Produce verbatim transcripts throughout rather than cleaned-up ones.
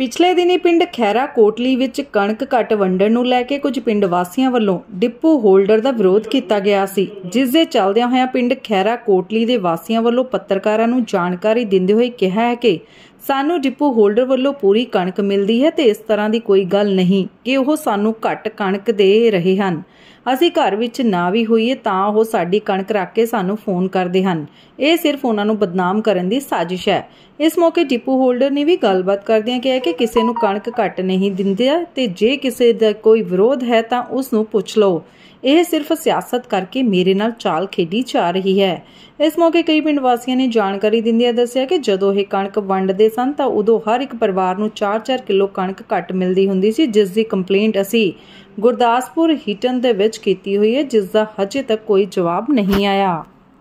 ਪਿਛਲੇ ਦਿਨੀ ਪਿੰਡ ਖੈਰਾ ਕੋਟਲੀ ਵਿੱਚ ਕਣਕ ਘੱਟ ਵੰਡਣ ਨੂੰ ਲੈ ਕੇ ਕੁਝ ਪਿੰਡ ਵਾਸੀਆਂ ਵੱਲੋਂ ਡਿਪੂ ਹੋਲਡਰ ਦਾ ਵਿਰੋਧ ਕੀਤਾ ਗਿਆ ਸੀ, ਜਿਸ ਦੇ ਚੱਲਦਿਆਂ ਹੋਇਆਂ ਪਿੰਡ ਖੈਰਾ ਕੋਟਲੀ ਦੇ ਵਾਸੀਆਂ ਵੱਲੋਂ ਪੱਤਰਕਾਰਾਂ ਨੂੰ ਜਾਣਕਾਰੀ ਦਿੰਦੇ ਹੋਏ ਕਿਹਾ ਹੈ ਕਿ ਸਾਨੂੰ ਡਿਪੂ ਹੋਲਡਰ ਵੱਲੋਂ ਪੂਰੀ ਕਣਕ ਮਿਲਦੀ ਹੈ ਤੇ ਇਸ ਤਰ੍ਹਾਂ ਦੀ ਕੋਈ ਗੱਲ ਨਹੀਂ ਕਿ ਉਹ ਸਾਨੂੰ ਘੱਟ ਕਣਕ ਦੇ ਰਹੇ ਹਨ। ਅਸੀਂ घर विच ना भी होईए तां ओह साडी कणक रख के सानू फोन करते हैं। यह सिर्फ उन्हां नू बदनाम करन दी साजिश है। इस मौके डिपू होल्डर ने भी गलबात करदियां कहा कि किसी नू कणक घट नहीं दिंदे ते जे किसी दा कोई विरोध है तां उस नू पुछ लो। यह सिर्फ सियासत करके मेरे नाल चाल खेडी जा रही है। इस मौके कई पिंड वासियों ने जानकारी दिंदियां दस्सिया कि जदों यह कणक वंडदे सन तां उदों हर एक परिवार नू चार चार किलो कणक घट मिलदी हुंदी सी, जिस दी कंप्लेंट असीं गुरदासपुर हीटन दे विच कीती हुई है, जिसका हजे तक कोई जवाब नहीं आया।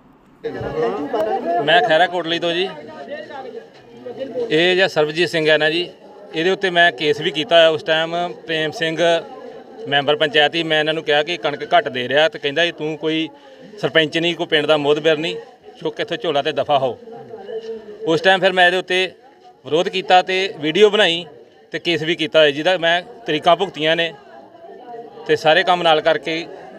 मैं खैरा कोटली तो जी ये जो सरबजीत सिंह है ना जी, ये उत्ते मैं केस भी किया। उस टाइम प्रेम सिंह मैंबर पंचायत ही मैं इन्होंने कहा कि कणक घट दे रहा तो कहता जी तू कोई सरपंच नहीं, कोई पिंड का मोहतबर नहीं, चुक इत्थों झोला तो दफा हो। उस टाइम फिर मैं ये उत्ते विरोध किया तो वीडियो बनाई तो केस भी किया, जिहदा मैं तरीकां भुगतियां ने ते सारे काम नाल करके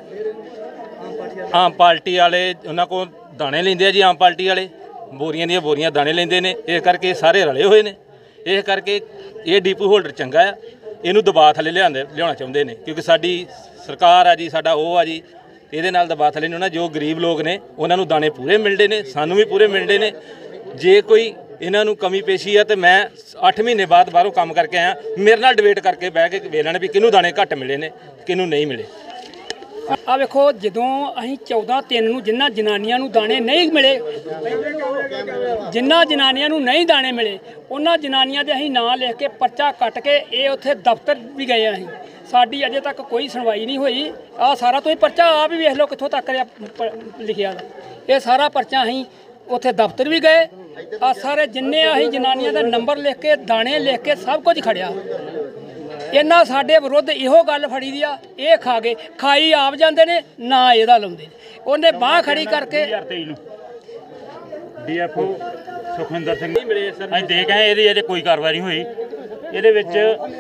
आम पार्टी वाले उन्होंने को दाने लेंदे आ जी। आम पार्टी वाले बोरियां दी बोरियां दाने लेंदे ने, इस करके सारे रले हुए ने। इस करके ये डिपू होल्डर चंगा है, इनू दबाਅ थले लिआंदे लिआउणा चाहुंदे ने, क्योंकि साडी सरकार आ जी, साडा ओह आ जी, इहदे नाल दबाਅ थले ना जो गरीब लोग ने उन्हां नूं दाने पूरे मिलदे ने, सानू भी पूरे मिलदे ने। जे कोई इन्हां नूं कमी पेशी है तो मैं अठ महीने बाद बाहरों काम करके आया, मेरे नाल डिबेट करके बह के वेलण भी किनू दाने घट मिले ने किनू नहीं मिले। आ वेखो जदों असीं चौदह तीन नूं जिन्हां जनानियां नूं दाने नहीं मिले, जिन्हां जनानियां नूं नहीं दाने मिले उन्हां जनानियां दे असीं नां लिख के पर्चा कट के ये उत्थे दफ्तर भी गए। असीं साडी अजे तक कोई सुनवाई नहीं हुई। आ सारा तुसीं पर्चा आ भी वेख लो कित्थों तक लिखिआ, ये सारा पर्चा असीं उत्थे दफ्तर भी गए। आ सारे जिन्ने असीं जनानियां दा नंबर लिख के दाने लिख के सब कुछ खड़िया। इन्हां साडे विरुद्ध इहो गल फड़ी दी आ, ये खा गए, खाई आप जांदे ने ना इहदा लाउंदे। उहने बांह खड़ी करके डीएफओ सुखविंदर सिंह असीं दे गए, इहदी अजे कोई कार्रवाई नहीं हुई। इहदे विच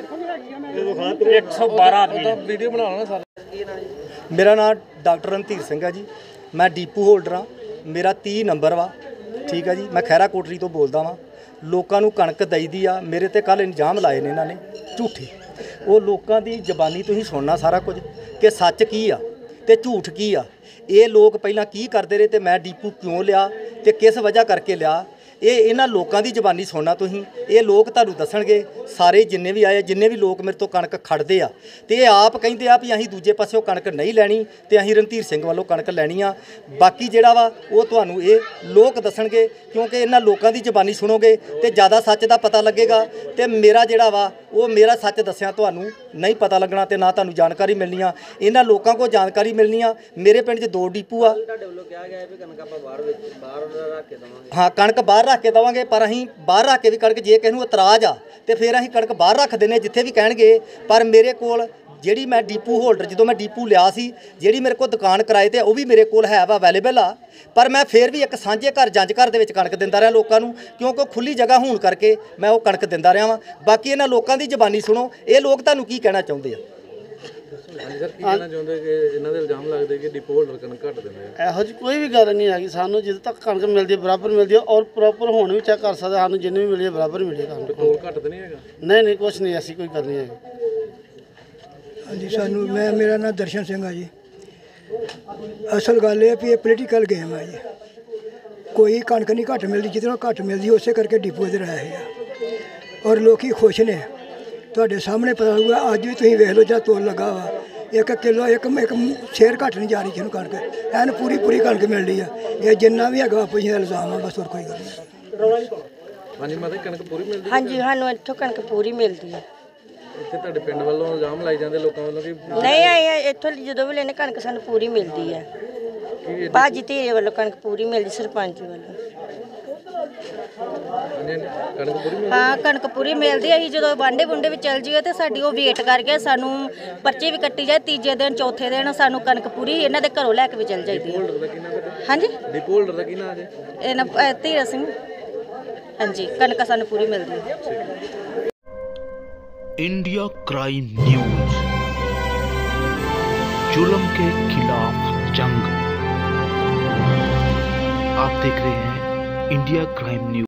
एक सौ बारह आदमी वीडियो बना लो सारे। मेरा नाम डॉक्टर रणधीर सिंह है जी, मैं डीपू होल्डर हाँ, मेरा तीह नंबर वा, ठीक है जी। मैं खैरा कोटली तो बोलता वा। लोगों को कणक दई दी आ, मेरे ते कल इल्जाम लाए ने इन्होंने झूठे। वो लोगों की जबानी तुसीं सुनना सारा कुछ कि सच की आ ते झूठ की आ। ये लोग पहलां की करते रहे तो मैं डीपू क्यों लिया तो किस वजह करके लिया, ये इन्हां लोगों की जबानी सुनना तुसीं। ये लोग तुहानूं दस्सणगे सारे जिन्ने भी आए, जिन्ने भी लोग मेरे तो कणक खड़दे आ ते ये आप कहिंदे आ भी असीं दूजे पासों कणक नहीं लैनी ते असीं रणधीर सिंह वालों कणक लैनी आ। बाकी जिहड़ा वा वो तुहानूं ये लोग दस्सणगे, क्योंकि इन्हां लोगों की जबानी सुनोगे तो ज़्यादा सच का पता लगेगा। तो मेरा जिहड़ा वा वो मेरा सच दस्सिया तुहानूं नहीं पता लगना ते ना तुहानूं जानकारी मिलनी आ। इन्हां लोगों को जानकारी मिलनी आ। मेरे पिंड च दो डिपू आ। हाँ कणक बाहर रख के देवांगे, पर असीं बाहर रख के भी कणक जे किसी नूं इतराज़ आ तो फिर असीं कणक बाहर रख देने जिथे भी कहणगे। पर मेरे कोल जिहड़ी मैं डीपू होल्डर जो मैं डीपू लिया सी, जिहड़ी मेरे को दुकान किराए ते वो भी मेरे कोल है वा अवेलेबल आ, पर मैं फिर भी एक सांझे घर जंज घर दे विच कणक दिंदा रहा लोगों नूं, क्योंकि खुली जगह होण करके मैं वो कणक दिंदा रहा वां। बाकी इन्हां लोगों की जबानी सुनो, ये लोग तुहानूं की कहना चाहुंदे आ। ਇਹੋ ਜਿਹੀ ਕੋਈ ਵੀ ਗੱਲ ਨਹੀਂ ਹੈਗੀ। ਸਾਨੂੰ ਜਿੱਦ ਤੱਕ ਕਣਕ ਮਿਲਦੀ ਹੈ ਬਰਾਬਰ ਮਿਲਦੀ ਹੈ, ਔਰ ਪ੍ਰੋਪਰ ਹੁਣ ਵੀ ਚੈੱਕ ਕਰ ਸਕਦੇ ਸਾਨੂੰ, ਜਿੰਨੀ ਵੀ ਮਿਲੀ ਹੈ ਬਰਾਬਰ ਮਿਲੀ ਹੈ ਕਣਕ। ਕੋਲ ਘੱਟ ਤਾਂ ਨਹੀਂ ਹੈਗਾ? ਨਹੀਂ ਨਹੀਂ ਕੁਛ ਨਹੀਂ, ਐਸੀ ਕੋਈ ਗੱਲ ਨਹੀਂ ਹੈਗੀ। ਹਾਂਜੀ ਸਾਨੂੰ ਮੈਂ ਮੇਰਾ ਨਾਮ ਦਰਸ਼ਨ ਸਿੰਘ ਆ ਜੀ। ਅਸਲ ਗੱਲ ਇਹ ਵੀ ਇਹ ਪੋਲੀਟੀਕਲ ਗੇਮ ਹੈ ਜੀ। ਕੋਈ ਕਣਕ ਨਹੀਂ ਘੱਟ ਮਿਲਦੀ, ਜਿੱਦੋਂ ਘੱਟ ਮਿਲਦੀ ਉਸੇ ਕਰਕੇ ਡਿਪੂ ਇੱਧਰ ਆਏ ਆ ਔਰ ਲੋਕੀ ਖੁਸ਼ ਨੇ। ਤੁਹਾਡੇ ਸਾਹਮਣੇ ਪਤਾ ਹੋਊਗਾ, ਅੱਜ ਵੀ ਤੁਸੀਂ ਵੇਖ ਲਓ ਜਾਂ ਤੋਲ ਲੱਗਾ ਵਾ एक किलो एक एक शेर घट नहीं जा रही जिन्होंने कणक एन पूरी पूरी कणक मिल रही है। ये जिन्ना भी है अपोजिशन का इल्जाम है, बस और कोई गल नहीं। कणक पूरी मिलती है? हाँ जी, सानू इत्थों कणक पूरी मिलती है। ਤੁਹਾਡੇ ਪਿੰਡ ਵੱਲੋਂ ਇਲਜ਼ਾਮ ਲਾਏ ਜਾਂਦੇ ਲੋਕਾਂ ਵੱਲੋਂ ਕਿ ਨਹੀਂ ਆਏ ਇੱਥੋਂ ਜਦੋਂ ਵੀ ਲੈਣੇ ਕਣਕ ਸਾਨੂੰ ਪੂਰੀ ਮਿਲਦੀ ਹੈ। ਭਾਜੀ ਧੀਰੇ ਵੱਲੋਂ ਕਣਕ ਪੂਰੀ ਮਿਲਦੀ, ਸਰਪੰਚ ਵੱਲੋਂ। हाँ कणक पूरी मिलती है। जो वांडे वुंडे भी चल जाइए तो साड़ी वो वेट करके सानू पर्ची भी कट्टी जाए, तीजे दिन चौथे दिन सानू कणक पूरी इन्हां दे घरों लैके भी चल जाती है। हाँ जी धीरा सिंह। हाँ जी कणक सानू पूरी मिलती है। इंडिया क्राइम न्यूज, जुल्म के खिलाफ जंग। आप देख रहे हैं इंडिया क्राइम न्यूज।